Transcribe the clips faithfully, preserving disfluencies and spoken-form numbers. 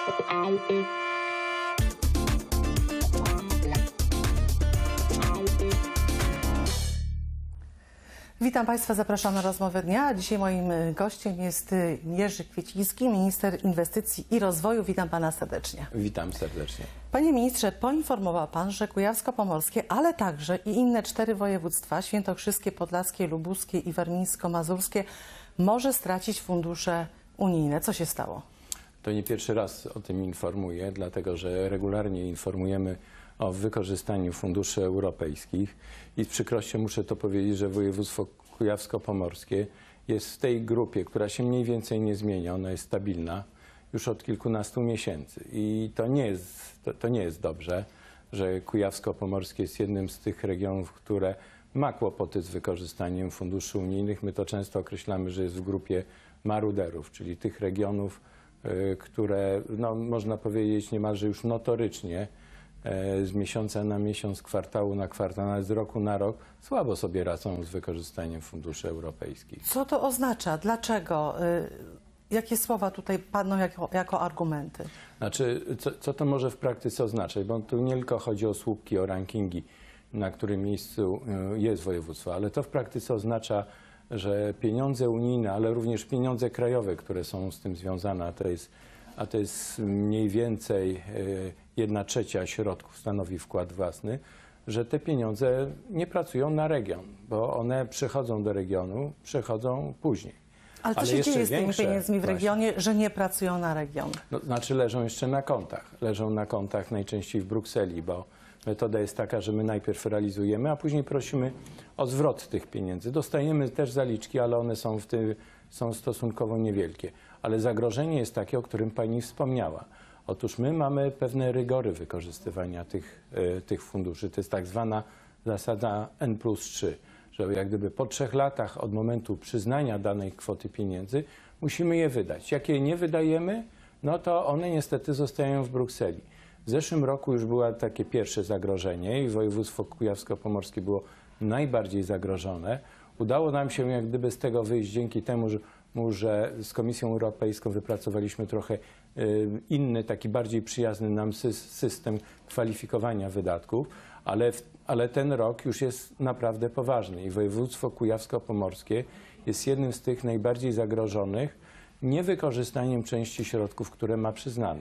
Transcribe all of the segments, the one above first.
Witam Państwa, zapraszam na rozmowę dnia. Dzisiaj moim gościem jest Jerzy Kwieciński, minister inwestycji i rozwoju. Witam Pana serdecznie. Witam serdecznie. Panie ministrze, poinformował Pan, że Kujawsko-Pomorskie, ale także i inne cztery województwa, świętokrzyskie, podlaskie, lubuskie i warmińsko-mazurskie, może stracić fundusze unijne. Co się stało? To nie pierwszy raz o tym informuję, dlatego że regularnie informujemy o wykorzystaniu funduszy europejskich i z przykrością muszę to powiedzieć, że województwo kujawsko-pomorskie jest w tej grupie, która się mniej więcej nie zmienia, ona jest stabilna już od kilkunastu miesięcy i to nie jest, to, to nie jest dobrze, że kujawsko-pomorskie jest jednym z tych regionów, które ma kłopoty z wykorzystaniem funduszy unijnych. My to często określamy, że jest w grupie maruderów, czyli tych regionów, które, no, można powiedzieć, niemalże już notorycznie z miesiąca na miesiąc, kwartału na kwartał, nawet z roku na rok słabo sobie radzą z wykorzystaniem funduszy europejskich. Co to oznacza? Dlaczego? Jakie słowa tutaj padną jako, jako argumenty? Znaczy, co, co to może w praktyce oznaczać? Bo tu nie tylko chodzi o słupki, o rankingi, na którym miejscu jest województwo, ale to w praktyce oznacza, że pieniądze unijne, ale również pieniądze krajowe, które są z tym związane, a to jest, a to jest mniej więcej jedna trzecia środków stanowi wkład własny, że te pieniądze nie pracują na region, bo one przychodzą do regionu, przychodzą później. Ale co się dzieje z tymi pieniędzmi w regionie, że nie pracują na region? No, znaczy leżą jeszcze na kontach. Leżą na kontach najczęściej w Brukseli, bo metoda jest taka, że my najpierw realizujemy, a później prosimy o zwrot tych pieniędzy. Dostajemy też zaliczki, ale one są, w tym, są stosunkowo niewielkie. Ale zagrożenie jest takie, o którym Pani wspomniała. Otóż my mamy pewne rygory wykorzystywania tych, y, tych funduszy. To jest tak zwana zasada N plus trzy, że jak gdyby po trzech latach od momentu przyznania danej kwoty pieniędzy musimy je wydać. Jak je nie wydajemy, no to one niestety zostają w Brukseli. W zeszłym roku już było takie pierwsze zagrożenie i województwo kujawsko-pomorskie było najbardziej zagrożone. Udało nam się jak gdyby z tego wyjść dzięki temu, że, że z Komisją Europejską wypracowaliśmy trochę inny, taki bardziej przyjazny nam system kwalifikowania wydatków, ale, ale ten rok już jest naprawdę poważny i województwo kujawsko-pomorskie jest jednym z tych najbardziej zagrożonych niewykorzystaniem części środków, które ma przyznane.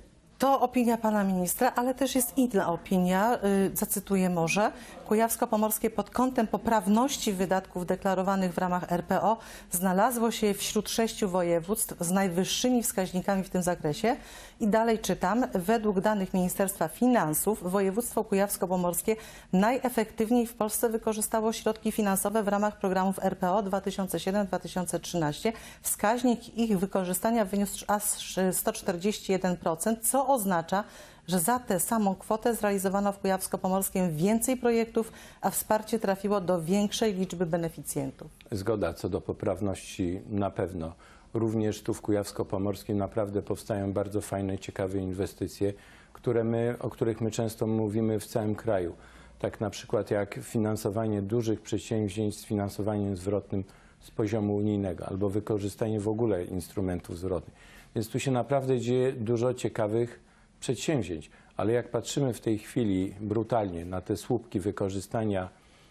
To opinia pana ministra, ale też jest inna opinia, zacytuję może. Kujawsko-Pomorskie pod kątem poprawności wydatków deklarowanych w ramach R P O znalazło się wśród sześciu województw z najwyższymi wskaźnikami w tym zakresie. I dalej czytam, według danych Ministerstwa Finansów województwo kujawsko-pomorskie najefektywniej w Polsce wykorzystało środki finansowe w ramach programów R P O dwa tysiące siedem do dwa tysiące trzynaście. Wskaźnik ich wykorzystania wyniósł aż sto czterdzieści jeden procent, co oznacza, że za tę samą kwotę zrealizowano w Kujawsko-Pomorskim więcej projektów, a wsparcie trafiło do większej liczby beneficjentów. Zgoda co do poprawności na pewno. Również tu w Kujawsko-Pomorskim naprawdę powstają bardzo fajne, ciekawe inwestycje, które my, o których my często mówimy w całym kraju. Tak na przykład jak finansowanie dużych przedsięwzięć z finansowaniem zwrotnym z poziomu unijnego albo wykorzystanie w ogóle instrumentów zwrotnych. Więc tu się naprawdę dzieje dużo ciekawych przedsięwzięć. Ale jak patrzymy w tej chwili brutalnie na te słupki wykorzystania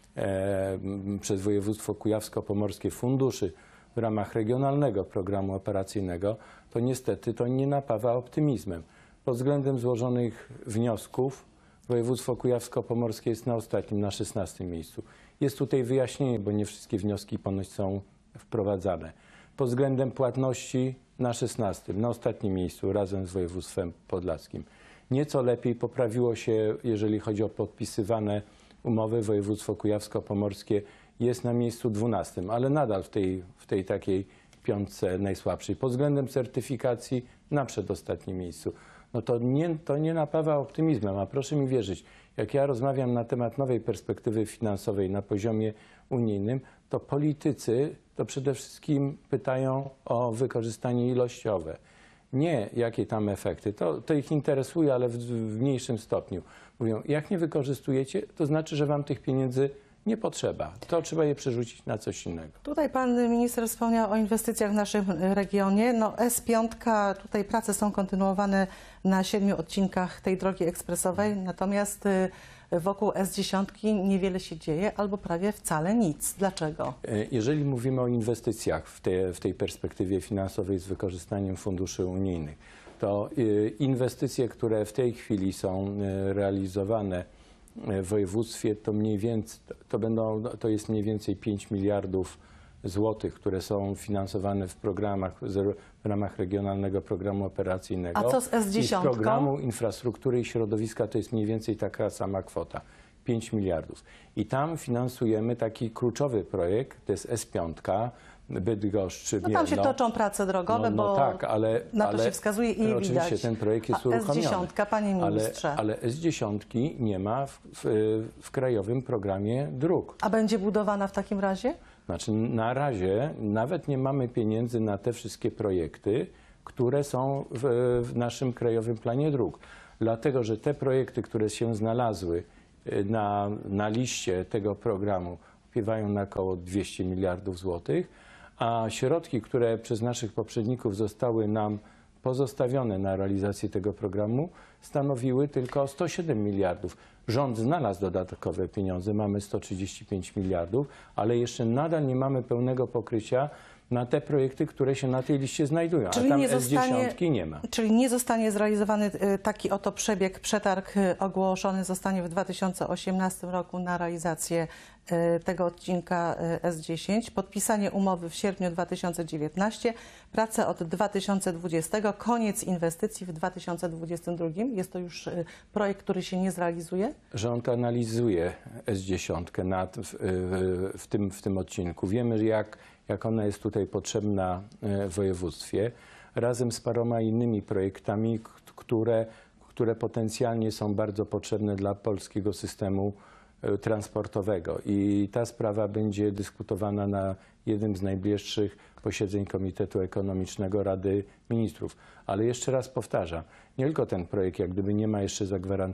e, przez województwo kujawsko-pomorskie funduszy w ramach regionalnego programu operacyjnego, to niestety to nie napawa optymizmem. Pod względem złożonych wniosków województwo kujawsko-pomorskie jest na ostatnim, na szesnastym miejscu. Jest tutaj wyjaśnienie, bo nie wszystkie wnioski ponoć są wprowadzane. Pod względem płatności na szesnastym, na ostatnim miejscu razem z województwem podlaskim. Nieco lepiej poprawiło się, jeżeli chodzi o podpisywane umowy. Województwo kujawsko-pomorskie jest na miejscu dwunastym, ale nadal w tej, w tej takiej piątce najsłabszej. Pod względem certyfikacji na przedostatnim miejscu. No to nie, to nie napawa optymizmem, a proszę mi wierzyć, jak ja rozmawiam na temat nowej perspektywy finansowej na poziomie unijnym, to politycy to przede wszystkim pytają o wykorzystanie ilościowe. Nie jakie tam efekty, to, to ich interesuje, ale w, w mniejszym stopniu. Mówią, jak nie wykorzystujecie, to znaczy, że wam tych pieniędzy Nie potrzeba. To trzeba je przerzucić na coś innego. Tutaj pan minister wspomniał o inwestycjach w naszym regionie. No S pięć, tutaj prace są kontynuowane na siedmiu odcinkach tej drogi ekspresowej, natomiast wokół S dziesięć niewiele się dzieje albo prawie wcale nic. Dlaczego? Jeżeli mówimy o inwestycjach w, te, w tej perspektywie finansowej z wykorzystaniem funduszy unijnych, to inwestycje, które w tej chwili są realizowane w województwie, to mniej więcej, to będą, to jest mniej więcej pięć miliardów złotych, które są finansowane w programach, w ramach Regionalnego Programu Operacyjnego. A co z S dziesięć? I z Programu Infrastruktury i Środowiska to jest mniej więcej taka sama kwota, pięć miliardów. I tam finansujemy taki kluczowy projekt, to jest S pięć, Bydgoszcz, No tam się Mielno. toczą prace drogowe, no, no bo tak, ale, na to ale, się wskazuje i je oczywiście widać. ten projekt jest A uruchomiony. S dziesięć, panie ministrze. Ale, ale S dziesięć nie ma w, w, w Krajowym Programie Dróg. A będzie budowana w takim razie? Znaczy na razie nawet nie mamy pieniędzy na te wszystkie projekty, które są w, w naszym Krajowym Planie Dróg. Dlatego, że te projekty, które się znalazły na, na liście tego programu, opiewają na około dwieście miliardów złotych, a środki, które przez naszych poprzedników zostały nam pozostawione na realizację tego programu, stanowiły tylko sto siedem miliardów. Rząd znalazł dodatkowe pieniądze, mamy sto trzydzieści pięć miliardów, ale jeszcze nadal nie mamy pełnego pokrycia na te projekty, które się na tej liście znajdują, Czyli a tam nie S dziesięć zostanie, nie ma. Czyli nie zostanie zrealizowany taki oto przebieg, przetarg ogłoszony zostanie w dwa tysiące osiemnastym roku na realizację tego odcinka S dziesięć, podpisanie umowy w sierpniu dwa tysiące dziewiętnastego, prace od dwa tysiące dwudziestego, koniec inwestycji w dwa tysiące dwudziestym drugim. Jest to już projekt, który się nie zrealizuje? Rząd analizuje S dziesięć na, w, w, tym, w tym odcinku. Wiemy, jak, jak ona jest tutaj potrzebna w województwie, razem z paroma innymi projektami, które, które potencjalnie są bardzo potrzebne dla polskiego systemu transportowego. I ta sprawa będzie dyskutowana na jednym z najbliższych posiedzeń Komitetu Ekonomicznego Rady Ministrów. Ale jeszcze raz powtarzam, nie tylko ten projekt jak gdyby nie ma jeszcze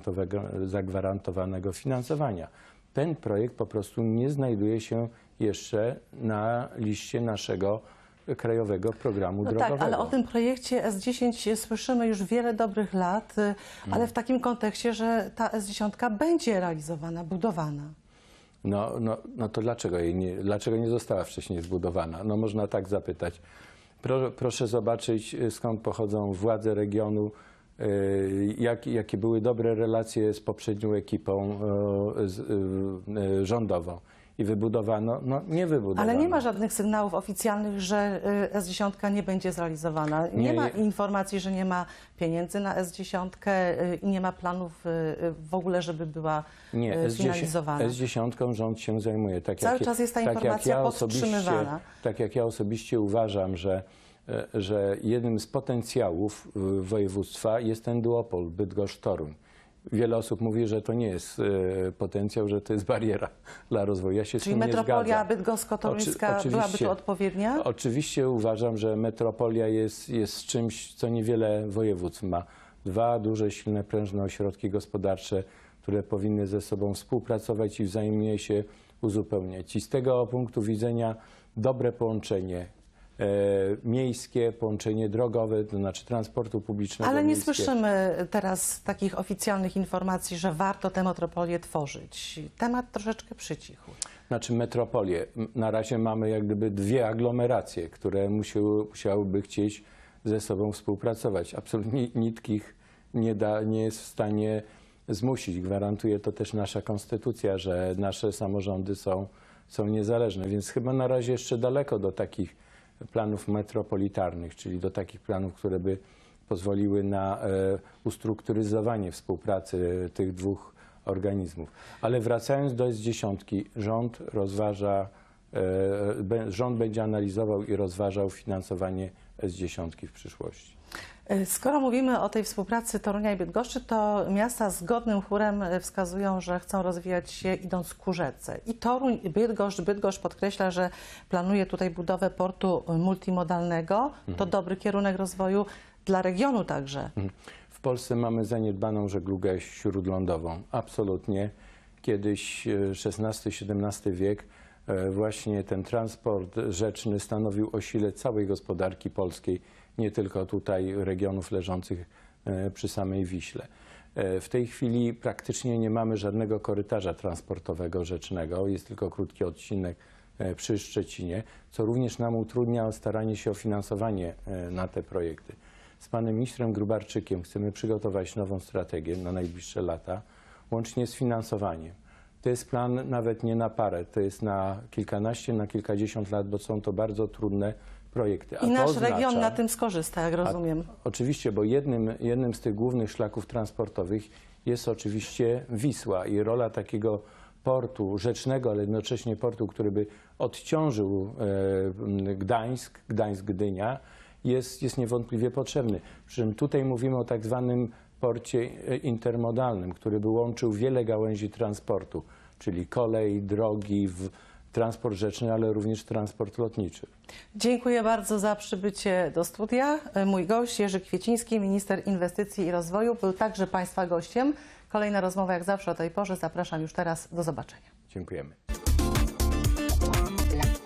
zagwarantowanego finansowania. Ten projekt po prostu nie znajduje się jeszcze na liście naszego Krajowego Programu No Drogowego. tak, ale o tym projekcie S dziesięć słyszymy już wiele dobrych lat, ale w takim kontekście, że ta S dziesięć będzie realizowana, budowana. No, no, no to dlaczego, jej nie, dlaczego nie została wcześniej zbudowana? No można tak zapytać. Pro, proszę zobaczyć, skąd pochodzą władze regionu, yy, jak, jakie były dobre relacje z poprzednią ekipą yy, z, yy, rządową. I wybudowano, no nie wybudowano. Ale nie ma żadnych sygnałów oficjalnych, że S dziesięć nie będzie zrealizowana. Nie, Nie, ma nie. informacji, że nie ma pieniędzy na S dziesięć i nie ma planów w ogóle, żeby była nie, finalizowana. S dziesięć rząd się zajmuje. Tak Cały jak, czas jest ta tak jak informacja ja podtrzymywana. osobiście, tak jak ja osobiście uważam, że, że jednym z potencjałów województwa jest ten duopol Bydgoszcz-Toruń. Wiele osób mówi, że to nie jest e, potencjał, że to jest bariera dla rozwoju. Ja się Czyli z tym nie metropolia zgadzam. bydgosko-toruńska Oczy, byłaby tu odpowiednia? Oczywiście uważam, że metropolia jest, jest czymś, co niewiele województw ma. Dwa duże, silne, prężne ośrodki gospodarcze, które powinny ze sobą współpracować i wzajemnie się uzupełniać. I z tego punktu widzenia dobre połączenie E, miejskie, połączenie drogowe, to znaczy transportu publicznego. Ale nie miejskie. słyszymy teraz takich oficjalnych informacji, że warto tę metropolię tworzyć. Temat troszeczkę przycichł. Znaczy metropolię. Na razie mamy jak gdyby dwie aglomeracje, które musiały, musiałyby chcieć ze sobą współpracować. Absolutnie nikt ich nie, da, nie jest w stanie zmusić. Gwarantuje to też nasza konstytucja, że nasze samorządy są, są niezależne, więc chyba na razie jeszcze daleko do takich planów metropolitarnych, czyli do takich planów, które by pozwoliły na e, ustrukturyzowanie współpracy tych dwóch organizmów. Ale wracając do S dziesięć, rząd rozważa, e, rząd będzie analizował i rozważał finansowanie S dziesięć w przyszłości. Skoro mówimy o tej współpracy Torunia i Bydgoszczy, to miasta zgodnym chórem wskazują, że chcą rozwijać się idąc ku rzece. I Toruń, i Bydgoszcz, Bydgoszcz podkreśla, że planuje tutaj budowę portu multimodalnego. To mhm. dobry kierunek rozwoju dla regionu także. W Polsce mamy zaniedbaną żeglugę śródlądową. Absolutnie. Kiedyś szesnasty siedemnasty wiek właśnie ten transport rzeczny stanowił o sile całej gospodarki polskiej, nie tylko tutaj regionów leżących przy samej Wiśle. W tej chwili praktycznie nie mamy żadnego korytarza transportowego rzecznego, jest tylko krótki odcinek przy Szczecinie, co również nam utrudnia staranie się o finansowanie na te projekty. Z panem ministrem Grubarczykiem chcemy przygotować nową strategię na najbliższe lata, łącznie z finansowaniem. To jest plan nawet nie na parę, to jest na kilkanaście, na kilkadziesiąt lat, bo są to bardzo trudne projekty. A I to nasz oznacza, region na tym skorzysta, jak rozumiem. A, oczywiście, bo jednym, jednym z tych głównych szlaków transportowych jest oczywiście Wisła i rola takiego portu rzecznego, ale jednocześnie portu, który by odciążył e, Gdańsk, Gdańsk-Gdynia, jest, jest niewątpliwie potrzebny. Przy czym tutaj mówimy o tak zwanym porcie intermodalnym, który by łączył wiele gałęzi transportu, czyli kolej, drogi, w, transport rzeczny, ale również transport lotniczy. Dziękuję bardzo za przybycie do studia. Mój gość Jerzy Kwieciński, minister inwestycji i rozwoju, był także Państwa gościem. Kolejna rozmowa jak zawsze o tej porze. Zapraszam już teraz. Do zobaczenia. Dziękujemy.